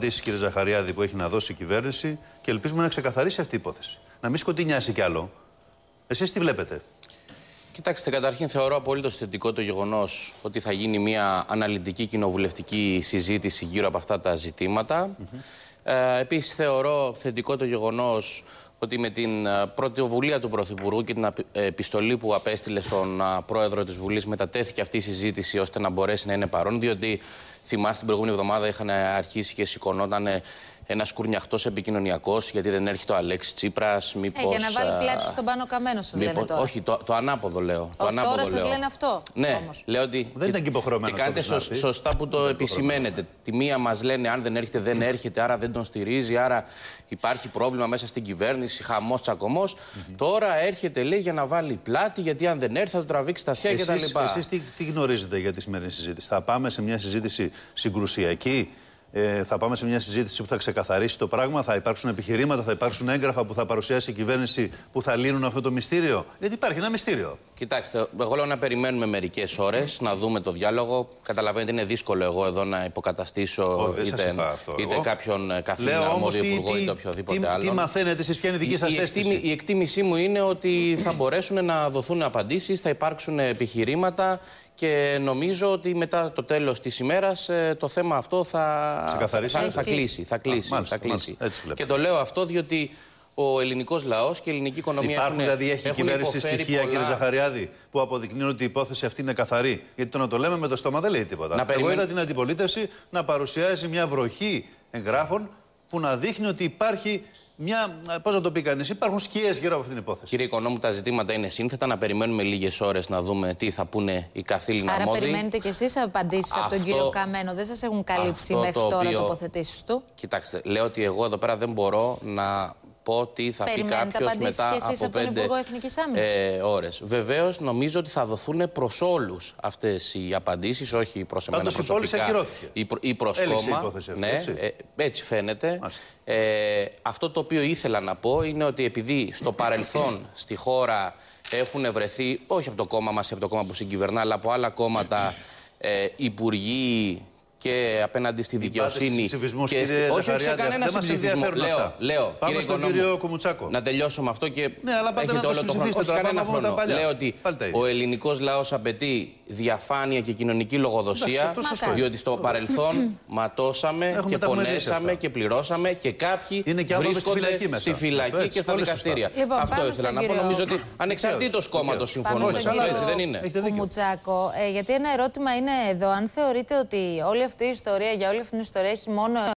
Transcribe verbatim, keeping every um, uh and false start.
Κύριε Ζαχαριάδη, που έχει να δώσει η κυβέρνηση και ελπίζουμε να ξεκαθαρίσει αυτή η υπόθεση. Να μην σκοτεινιάσει κι άλλο. Εσείς τι βλέπετε? Κοιτάξτε, καταρχήν θεωρώ απολύτως θετικό το γεγονός ότι θα γίνει μια αναλυτική κοινοβουλευτική συζήτηση γύρω από αυτά τα ζητήματα. Mm-hmm. ε, επίσης θεωρώ θετικό το γεγονός ότι με την πρωτοβουλία του Πρωθυπουργού και την επιστολή που απέστειλε στον Πρόεδρο της Βουλής μετατέθηκε αυτή η συζήτηση ώστε να μπορέσει να είναι παρόν, διότι θυμάστε την προηγούμενη εβδομάδα είχαν αρχίσει και σηκωνόταν ένας κουρνιαχτός επικοινωνιακός γιατί δεν έρχεται ο Αλέξης Τσίπρας. Μήπως, ε, για να βάλει πλάτη στον Πάνο Καμένο, σας μήπως, λένε τώρα. Όχι, το, το ανάποδο λέω. Το όχι, ανάποδο τώρα λέω. σας λένε αυτό. Ναι, όμως. λέω ότι. Δεν ήταν και υποχρεωμένο. Και κάνετε σω, σωστά που το επισημαίνετε. Τη μία μας λένε αν δεν έρχεται, δεν έρχεται, άρα δεν τον στηρίζει, άρα υπάρχει πρόβλημα μέσα στην κυβέρνηση, χαμός, τσακωμός. Mm-hmm. Τώρα έρχεται, λέει, για να βάλει πλάτη, γιατί αν δεν έρθει θα του τραβήξει τα αυτιά κτλ. Εσείς τι, τι γνωρίζετε για τη σημερινή συζήτηση? Θα πάμε σε μια συζήτηση συγκρουσιακή? Ε, θα πάμε σε μια συζήτηση που θα ξεκαθαρίσει το πράγμα, θα υπάρξουν επιχειρήματα, θα υπάρξουν έγγραφα που θα παρουσιάσει η κυβέρνηση που θα λύνουν αυτό το μυστήριο? Γιατί υπάρχει ένα μυστήριο. Κοιτάξτε, εγώ λέω να περιμένουμε μερικές ώρες, να δούμε το διάλογο. Καταλαβαίνετε, είναι δύσκολο εγώ εδώ να υποκαταστήσω oh, είτε, είτε κάποιον καθήλυνα αρμόδιο υπουργό είτε οποιοδήποτε τι, άλλο. Τι μαθαίνετε εσείς, ποια είναι η δική σας αίσθηση? Η εκτίμησή μου είναι ότι θα μπορέσουν να δοθούν απαντήσεις, θα υπάρξουν επιχειρήματα. Και νομίζω ότι μετά το τέλος της ημέρας το θέμα αυτό θα, θα, θα, θα κλείσει. Θα κλείσει, Α, μάλιστα, θα κλείσει. Μάλιστα, και το λέω αυτό διότι ο ελληνικός λαός και η ελληνική οικονομία υπάρχουν, έχουν, δηλαδή έχει η κυβέρνηση στοιχεία, πολλά... κύριε Ζαχαριάδη, που αποδεικνύουν ότι η υπόθεση αυτή είναι καθαρή? Γιατί το να το λέμε με το στόμα δεν λέει τίποτα. Εγώ περιμέν... είδα την αντιπολίτευση να παρουσιάζει μια βροχή εγγράφων που να δείχνει ότι υπάρχει μια, πώς να το πει κανείς, υπάρχουν σκιές γύρω από αυτήν την υπόθεση. Κύριε Οικονόμου, τα ζητήματα είναι σύνθετα. Να περιμένουμε λίγες ώρες να δούμε τι θα πούνε οι καθήλυνα αρμόδιοι. Άρα περιμένετε κι εσείς απαντήσεις αυτό... από τον κύριο Καμένο? Δεν σας έχουν καλύψει μέχρι το τώρα οποίο... τοποθετήσεις του? Κοιτάξτε, λέω ότι εγώ εδώ πέρα δεν μπορώ να πω τι θα πει κάποιος μετά και εσείς από πέντε ε, ώρες. Βεβαίως, νομίζω ότι θα δοθούν προς όλους αυτές οι απαντήσεις, όχι προς εμένα Πάντως προσωπικά. η πόλη ακυρώθηκε. Ή, ή προς κόμμα. Αυτή, ναι, έτσι. Ε, έτσι φαίνεται. Ε, αυτό το οποίο ήθελα να πω είναι ότι επειδή στο παρελθόν στη χώρα έχουν βρεθεί, όχι από το κόμμα μας ή από το κόμμα που συγκυβερνά, αλλά από άλλα κόμματα, ε, υπουργοί και απέναντι στη δικαιοσύνη. Και στη... Όχι, όχι σε κανένα συμψηφισμό. Λέω, λέω, πάμε κύριε στον Οικονόμου, κύριο Κουμουτσάκο. Να τελειώσω με αυτό και ναι, αλλά έχετε όλο το χρόνο. Όχι κανένα χρόνο. Λέω ότι Πάλτε. ο ελληνικός λαός απαιτεί διαφάνεια και κοινωνική λογοδοσία, διότι στο παρελθόν ματώσαμε και πονέσαμε και πληρώσαμε και κάποιοι βρίσκονται στη φυλακή και στα δικαστήρια. Αυτό ήθελα να πω. Νομίζω ότι ανεξαρτήτως κόμματος συμφωνούμε. Έτσι δεν είναι? Κουμουτσάκο, γιατί ένα ερώτημα είναι εδώ, αν θεωρείτε ότι όλη αυτή η ιστορία, για όλη αυτή την ιστορία έχει μόνο